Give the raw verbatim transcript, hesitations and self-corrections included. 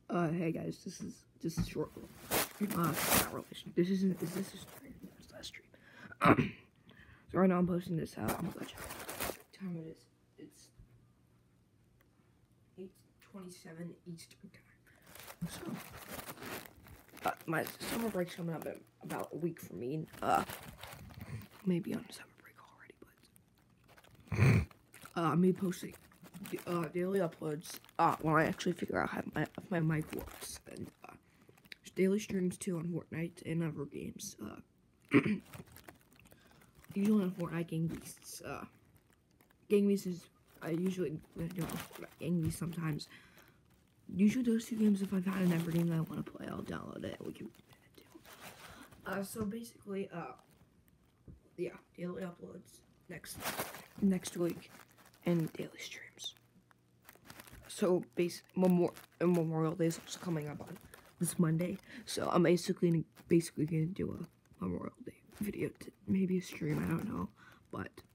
Uh, hey guys, this is this is short. Uh, not really. This isn't. Is this a stream? It's last stream. Um, so right now I'm posting this out. I'm gonna check what time it is. It's eight twenty-seven Eastern time. So, uh, my summer break's coming up in about a week for me. Uh, maybe on summer break already, but uh, I'm gonna be posting uh daily uploads. Uh, when I actually figure out how my if my mic works, and uh, daily streams too on Fortnite and other games. Uh, usually on Fortnite Gang Beasts. Uh, Gang Beasts is I usually do on Fortnite Gang Beasts sometimes. Usually those two games, if I find an game that I want to play, I'll download it and we can play it too. Uh, so basically, uh, yeah, daily uploads next next week and daily streams. So base Memorial Memorial Day is also coming up on this Monday, so I'm basically basically gonna do a Memorial Day video, to maybe a stream, I don't know, but